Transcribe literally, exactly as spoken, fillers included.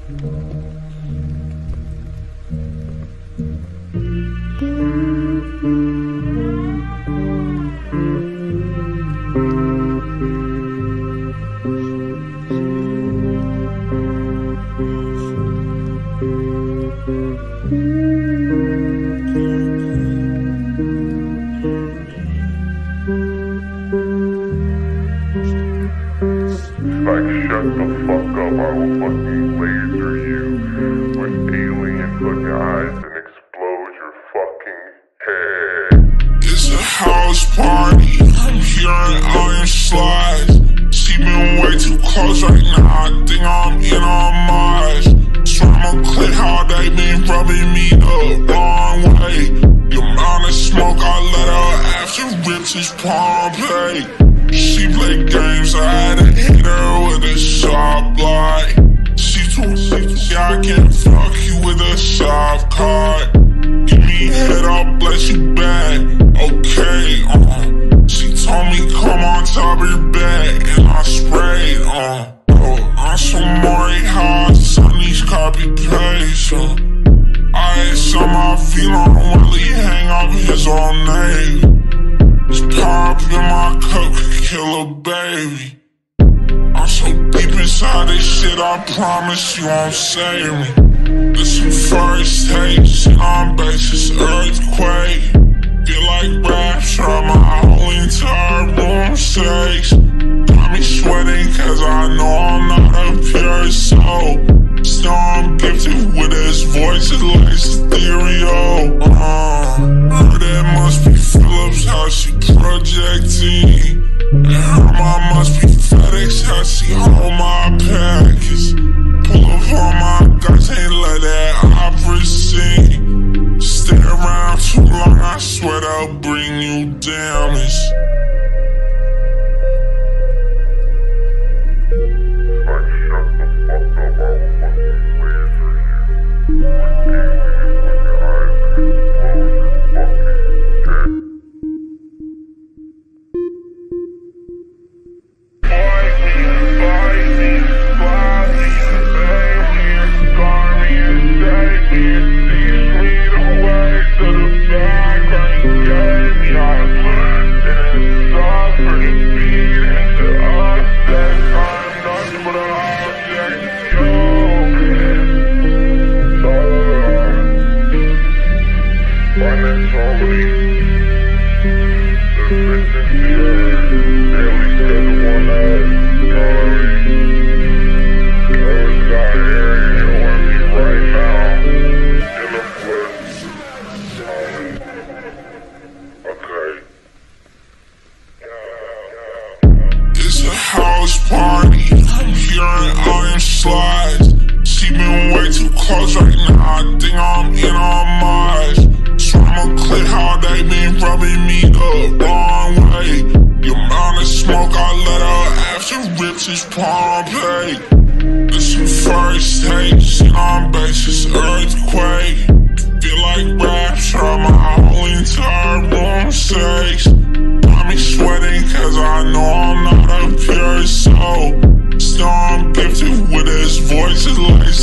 Like, shut the fuck up, I will fucking laser you with alien fucking eyes and explode your fucking head. It's a house party, I'm hearing all your slides. She been way too close right now, I think I'm in on Mars. Swear I'ma clit how they been rubbing me the wrong way. The amount of smoke I let out after rips is Pompeii. She play games, I had to hit her with a soft light. She told me, yeah, I can't fuck you with a soft card. Give me head, I'll bless you back. Okay, uh. She told me come on top of your bed, and I sprayed, uh. Oh, I'm so Maury House on these copy paste, uh. I had some I feel on Willie hang up his old name. This pop in my cup could kill a baby. I'm so deep inside this shit, I promise you won't save me. This some first takes, and I'm basis earthquake. Feel like rapture, my whole entire room shakes. Got me sweating cause I know I'm not a pure soul. Still I'm gifted with his voice, it like stereo. uh, Heard it must be Phillips, how she projecting. And her mom must be FedEx, how she hold my package. Pull up on my guys, ain't let that opera sing. Stay around too long, I swear they'll bring you damage. House party, I'm hearing all your slides. She been way too close right now, I think I'm in on Mars. Swear I'ma clit how they been rubbing me the wrong way. The amount of smoke I let out after rips is Pompeii. This some first takes, and I'm basis earthquake. Feel like rapture, my whole entire room shakes. Got me sweating cause I know I'm not a pure soul. Still I'm gifted with his voice, it like